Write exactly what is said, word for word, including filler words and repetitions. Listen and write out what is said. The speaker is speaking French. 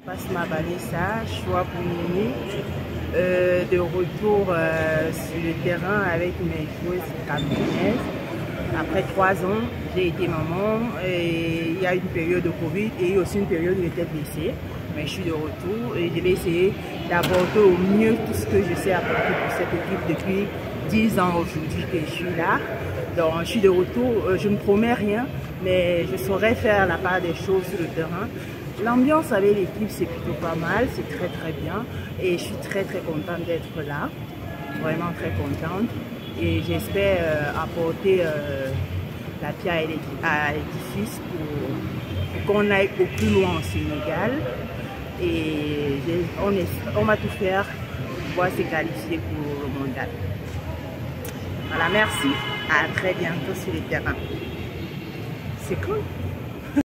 Pasma Vanessa, choix pour Mimi, euh, de retour euh, sur le terrain avec mes joueuses camerounaises. Après trois ans, j'ai été maman et il y a une période de Covid et aussi une période où j'étais blessée. Mais je suis de retour et je vais essayer d'apporter au mieux tout ce que je sais apporter pour cette équipe depuis dix ans aujourd'hui que je suis là. Donc je suis de retour, je ne promets rien, mais je saurais faire la part des choses sur le terrain. L'ambiance avec l'équipe, c'est plutôt pas mal, c'est très très bien et je suis très très contente d'être là, vraiment très contente et j'espère euh, apporter euh, la pierre à l'édifice pour, pour qu'on aille au plus loin au Sénégal et on, est, on va tout faire pour pouvoir se qualifier pour le mondial. Voilà, merci, à très bientôt sur le terrain. C'est cool.